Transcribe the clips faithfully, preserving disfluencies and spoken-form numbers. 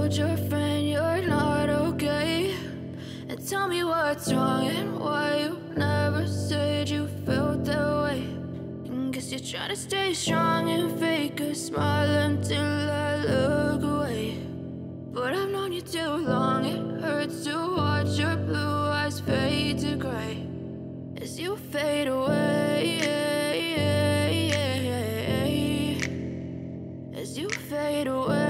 told your friend you're not okay? And tell me what's wrong and why you never said you felt that way. And guess you're trying to stay strong and fake a smile until I look away. But I've known you too long, it hurts to watch your blue eyes fade to gray as you fade away, as you fade away.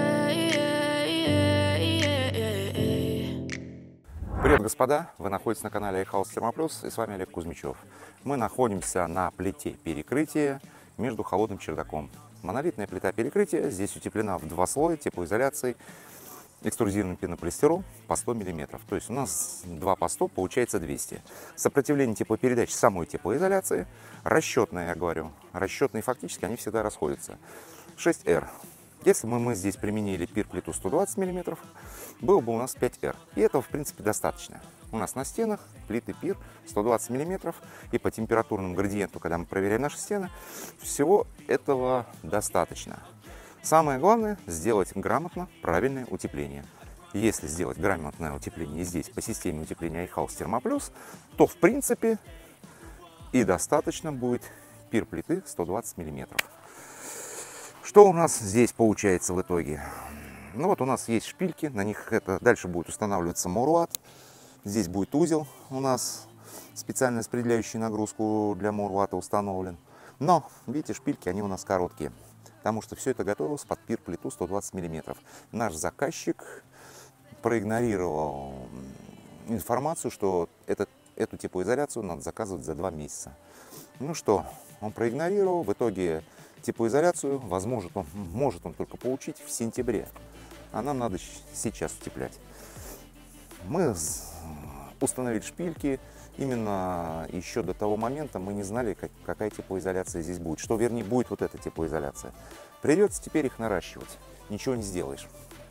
Привет, господа! Вы находитесь на канале iHouse Термоплюс, и с вами Олег Кузьмичев. Мы находимся на плите перекрытия между холодным чердаком. Монолитная плита перекрытия здесь утеплена в два слоя теплоизоляцией, экструзированным пенополистирол по сто миллиметров. То есть у нас два по сто, получается двести. Сопротивление теплопередач самой теплоизоляции, расчетное, я говорю, расчетные фактически, они всегда расходятся. шесть эр. Если бы мы здесь применили пир-плиту сто двадцать миллиметров, было бы у нас пять эр. И этого, в принципе, достаточно. У нас на стенах плиты пир сто двадцать миллиметров. И по температурному градиенту, когда мы проверяем наши стены, всего этого достаточно. Самое главное – сделать грамотно правильное утепление. Если сделать грамотное утепление здесь по системе утепления iHouse Термоплюс, то, в принципе, и достаточно будет пир-плиты сто двадцать миллиметров. Что у нас здесь получается в итоге? Ну вот у нас есть шпильки, на них это дальше будет устанавливаться муруат. Здесь будет узел у нас, специально распределяющий нагрузку для муруата установлен. Но, видите, шпильки, они у нас короткие, потому что все это готовилось под пир-плиту сто двадцать миллиметров. Наш заказчик проигнорировал информацию, что этот, эту теплоизоляцию надо заказывать за два месяца. Ну что, он проигнорировал, в итоге теплоизоляцию, возможно, он, может он только получить в сентябре, а нам надо сейчас утеплять. Мы установили шпильки, именно еще до того момента мы не знали, как, какая теплоизоляция здесь будет, что, вернее, будет вот эта теплоизоляция. Придется теперь их наращивать, ничего не сделаешь.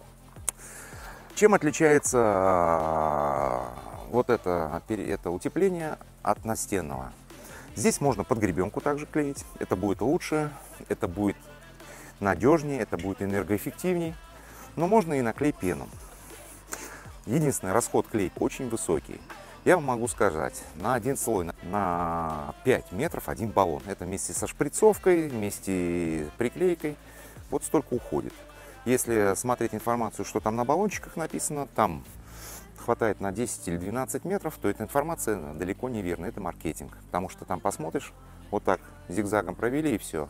Чем отличается вот это, это утепление от настенного? Здесь можно под гребенку также клеить, это будет лучше, это будет надежнее, это будет энергоэффективнее, но можно и на клей пену. Единственный расход клея очень высокий. Я вам могу сказать, на один слой, на пять метров один баллон. Это вместе со шприцовкой, вместе с приклейкой, вот столько уходит. Если смотреть информацию, что там на баллончиках написано, там хватает на десять или двенадцать метров, то эта информация далеко не верна, это маркетинг. Потому что там посмотришь, вот так зигзагом провели и все.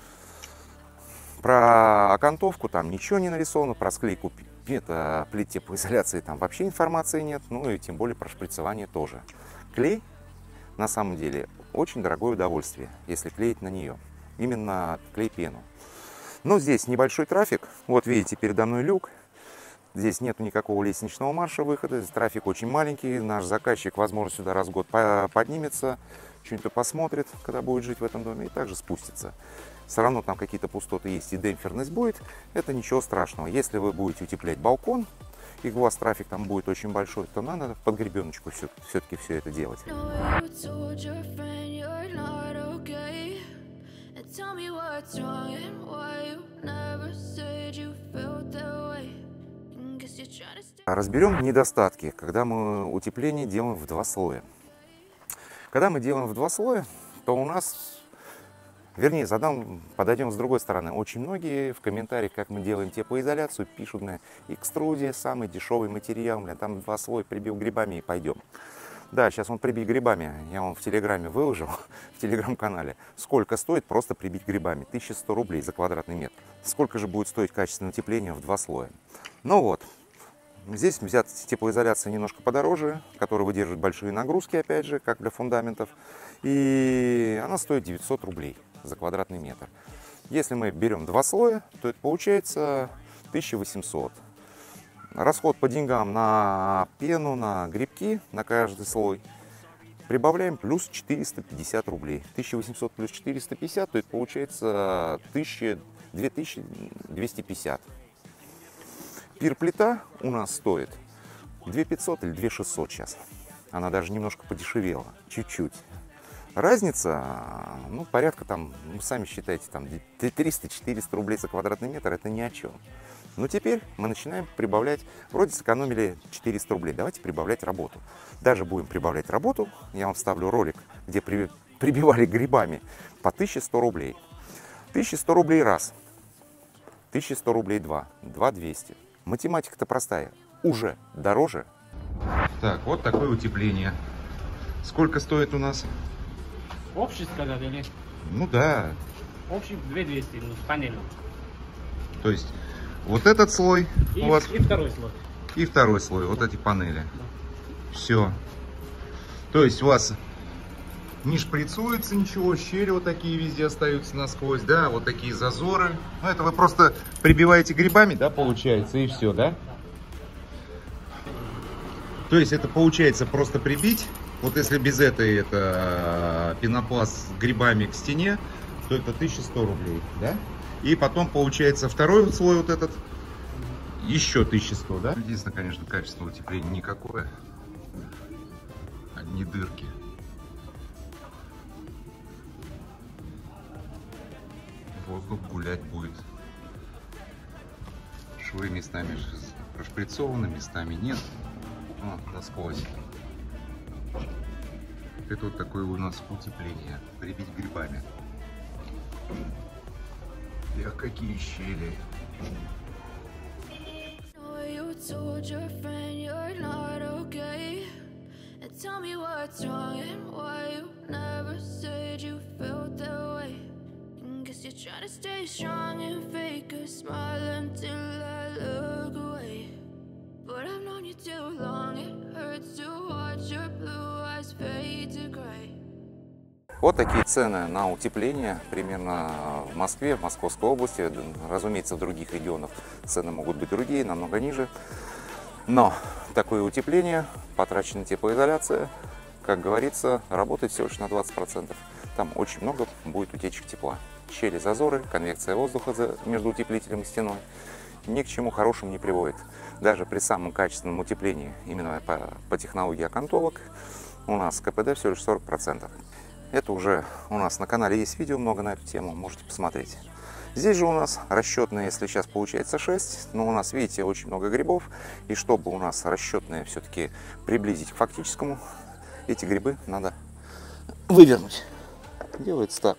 Про окантовку там ничего не нарисовано, про склейку это, плит теплоизоляции там вообще информации нет, ну и тем более про шприцевание тоже. Клей на самом деле очень дорогое удовольствие, если клеить на нее, именно клей-пену. Но здесь небольшой трафик, вот видите, передо мной люк. Здесь нет никакого лестничного марша выхода, здесь трафик очень маленький. Наш заказчик, возможно, сюда раз в год поднимется, что-нибудь посмотрит, когда будет жить в этом доме, и также спустится. Все равно там какие-то пустоты есть и демпферность будет, это ничего страшного. Если вы будете утеплять балкон, и у вас трафик там будет очень большой, то надо под гребеночку все-таки все это делать. Разберем недостатки, когда мы утепление делаем в два слоя. Когда мы делаем в два слоя, то у нас, вернее, задам, подойдем с другой стороны. Очень многие в комментариях, как мы делаем теплоизоляцию, пишут на экструзия, самый дешевый материал, бля, там два слоя, прибил грибами и пойдем. Да, сейчас он прибить грибами, я вам в Телеграме выложил, в Телеграм-канале, сколько стоит просто прибить грибами. тысяча сто рублей за квадратный метр. Сколько же будет стоить качественное утепление в два слоя? Ну вот. Здесь взята теплоизоляция немножко подороже, которая выдерживает большие нагрузки, опять же, как для фундаментов. И она стоит девятьсот рублей за квадратный метр. Если мы берем два слоя, то это получается тысяча восемьсот. Расход по деньгам на пену, на грибки, на каждый слой прибавляем плюс четыреста пятьдесят рублей. тысяча восемьсот плюс четыреста пятьдесят, то это получается две тысячи двести пятьдесят. Пир-плита у нас стоит две тысячи пятьсот или две тысячи шестьсот сейчас. Она даже немножко подешевела, чуть-чуть. Разница, ну, порядка там, ну, сами считайте, там триста-четыреста рублей за квадратный метр, это ни о чем. Но теперь мы начинаем прибавлять. Вроде сэкономили четыреста рублей. Давайте прибавлять работу. Даже будем прибавлять работу. Я вам вставлю ролик, где при, прибивали грибами по тысяче сто рублей. тысяча сто рублей раз. тысяча сто рублей два. два двести. Математика-то простая. Уже дороже. Так, вот такое утепление. Сколько стоит у нас? Общий сказать или? Ну да. Общий две тысячи двести, ну, с панелью. То есть вот этот слой И, у вас... и второй слой. И второй слой, вот эти панели. Все. То есть у вас не шприцуется ничего, щели вот такие везде остаются насквозь, да, вот такие зазоры. Ну это вы просто прибиваете грибами, да, получается, и все, да? То есть это получается просто прибить. Вот если без этой это пенопласт с грибами к стене, то это тысяча сто рублей, да? И потом получается второй слой вот этот, еще тысяча сто, да? Единственное, конечно, качество утепления никакое. Одни дырки. Воздух гулять будет. Швы местами прошприцованы, местами нет. О, насквозь. Это вот такое у нас утепление. Прибить грибами. Эх, какие щели. Told your friend you're not okay, and tell me what's wrong and why you never said you felt that way. And guess you're trying to stay strong and fake a smile until I look away. But I've known you too long, it hurts to watch your blue eyes fade to gray. Вот такие цены на утепление примерно в Москве, в Московской области. Разумеется, в других регионах цены могут быть другие, намного ниже. Но такое утепление, потраченная теплоизоляция, как говорится, работает всего лишь на двадцать процентов. Там очень много будет утечек тепла. Щели, зазоры, конвекция воздуха между утеплителем и стеной ни к чему хорошему не приводит. Даже при самом качественном утеплении, именно по, по технологии окантовок, у нас КПД всего лишь сорок процентов. Это уже у нас на канале есть видео много на эту тему, можете посмотреть. Здесь же у нас расчетные, если сейчас получается шесть, но у нас, видите, очень много грибов. И чтобы у нас расчетные все-таки приблизить к фактическому, эти грибы надо вывернуть. Делается так.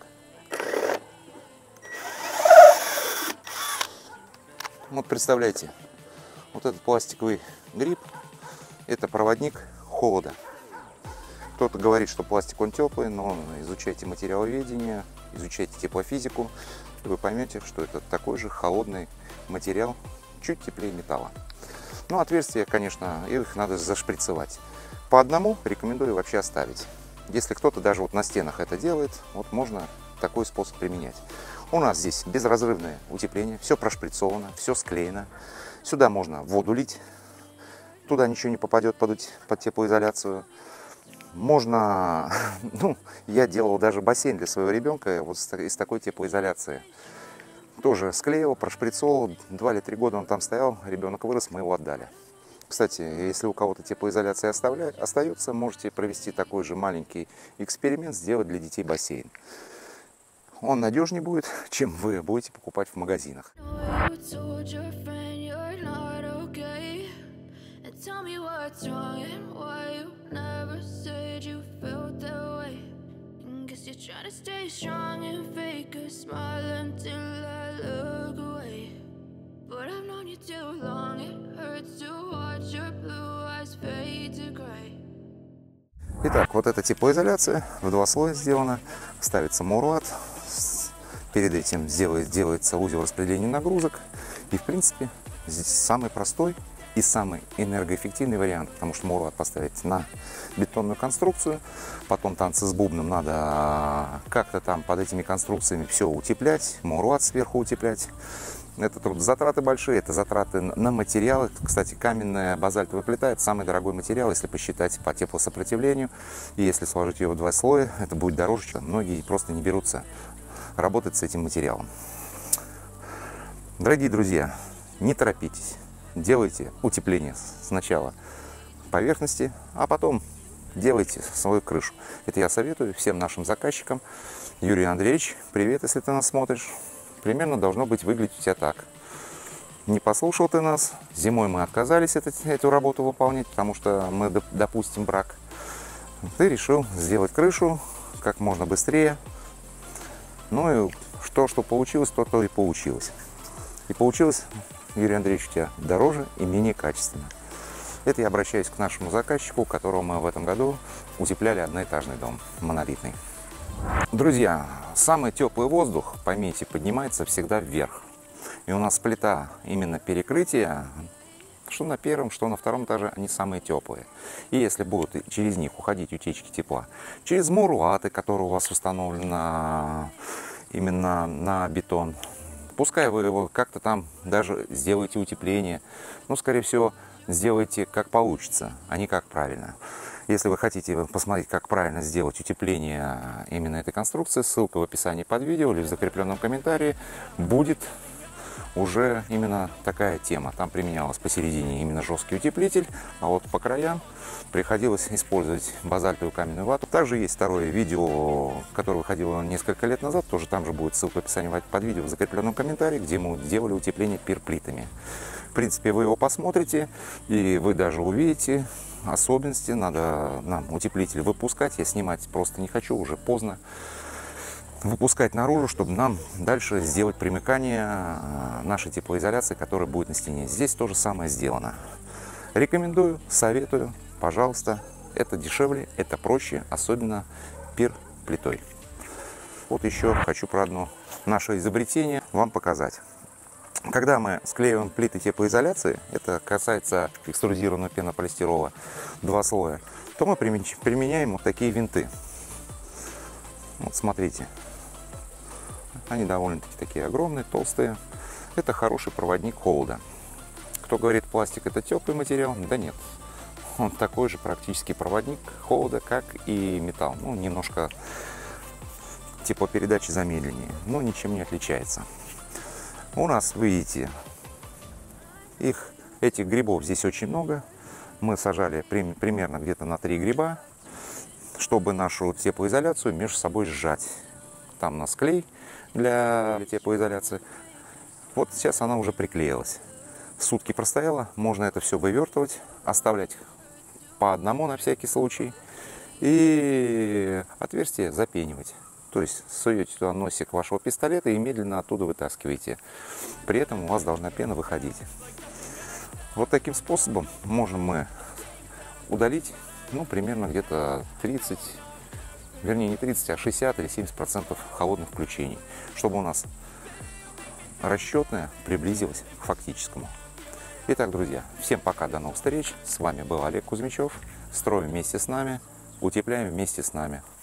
Вот представляете, вот этот пластиковый гриб, это проводник холода. Кто-то говорит, что пластик он теплый, но изучайте материаловедение, изучайте теплофизику, и вы поймете, что это такой же холодный материал, чуть теплее металла. Ну, отверстия, конечно, их надо зашприцевать. По одному рекомендую вообще оставить. Если кто-то даже вот на стенах это делает, вот можно такой способ применять. У нас здесь безразрывное утепление, все прошприцовано, все склеено. Сюда можно воду лить, туда ничего не попадет под, под теплоизоляцию. Можно, ну, я делал даже бассейн для своего ребенка вот из такой теплоизоляции. Тоже склеил, прошприцовал, два или три года он там стоял, ребенок вырос, мы его отдали. Кстати, если у кого-то теплоизоляция оставляет, остается, можете провести такой же маленький эксперимент, сделать для детей бассейн. Он надежнее будет, чем вы будете покупать в магазинах. Trying to stay strong and fake a smile until I look away. But I've known you too long, it hurts to watch your blue eyes fade to gray. Итак, вот эта теплоизоляция в два слоя сделана. Ставится муруат. Перед этим делает, делается узел распределения нагрузок. И, в принципе, здесь самый простой и самый энергоэффективный вариант, потому что муруат поставить на бетонную конструкцию, потом танцы с бубном надо как-то там под этими конструкциями все утеплять, муруат сверху утеплять. Это трудозатраты большие, это затраты на материалы. Кстати, каменная базальтовая плита – это самый дорогой материал, если посчитать по теплосопротивлению. И если сложить ее в два слоя, это будет дороже, чем многие просто не берутся работать с этим материалом. Дорогие друзья, не торопитесь. Делайте утепление сначала поверхности, а потом делайте свою крышу. Это я советую всем нашим заказчикам. Юрий Андреевич, привет, если ты нас смотришь. Примерно должно быть выглядеть у тебя так. не послушал ты нас. Зимой мы отказались это, эту работу выполнять, потому что мы допустим брак. Ты решил сделать крышу как можно быстрее. Ну и что, что получилось, то, то и получилось. И получилось, Юрий Андреевич, у тебя дороже и менее качественно. Это я обращаюсь к нашему заказчику, у которого мы в этом году утепляли одноэтажный дом, монолитный. Друзья, самый теплый воздух, поймите, поднимается всегда вверх. И у нас плита именно перекрытия, что на первом, что на втором этаже, они самые теплые. И если будут через них уходить утечки тепла, через муруаты, которые у вас установлены именно на бетон, пускай вы его как-то там даже сделаете утепление, но, скорее всего, сделайте как получится, а не как правильно. Если вы хотите посмотреть, как правильно сделать утепление именно этой конструкции, ссылка в описании под видео или в закрепленном комментарии будет уже именно такая тема. Там применялась посередине именно жесткий утеплитель, а вот по краям приходилось использовать базальтовую каменную вату. Также есть второе видео, которое выходило несколько лет назад, тоже там же будет ссылка в описании под видео в закрепленном комментарии, где мы делали утепление пирплитами. В принципе, вы его посмотрите, и вы даже увидите особенности. Надо нам утеплитель выпускать, я снимать просто не хочу, уже поздно. Выпускать наружу, чтобы нам дальше сделать примыкание нашей теплоизоляции, которая будет на стене. Здесь то же самое сделано. Рекомендую, советую, пожалуйста. Это дешевле, это проще, особенно пир-плитой. Вот еще хочу про одно наше изобретение вам показать. Когда мы склеиваем плиты теплоизоляции, это касается экструзированного пенополистирола, два слоя, то мы применяем вот такие винты. Вот смотрите. Они довольно-таки такие огромные, толстые. Это хороший проводник холода. Кто говорит, пластик это теплый материал, да нет. Он такой же практически проводник холода, как и металл. Ну, немножко теплопередачи замедленнее, но ничем не отличается. У нас, вы видите, их, этих грибов здесь очень много. Мы сажали при, примерно где-то на три гриба, чтобы нашу теплоизоляцию между собой сжать. Там у нас клей для теплоизоляции. Вот сейчас она уже приклеилась. Сутки простояла, можно это все вывертывать, оставлять по одному на всякий случай. И отверстие запенивать. То есть суете туда носик вашего пистолета и медленно оттуда вытаскиваете. При этом у вас должна пена выходить. Вот таким способом можем мы удалить, ну, примерно где-то тридцать, вернее не тридцать, а шестьдесят или семьдесят процентов холодных включений, чтобы у нас расчетное приблизилось к фактическому. Итак, друзья, всем пока, до новых встреч. С вами был Олег Кузьмичев. Строим вместе с нами, утепляем вместе с нами.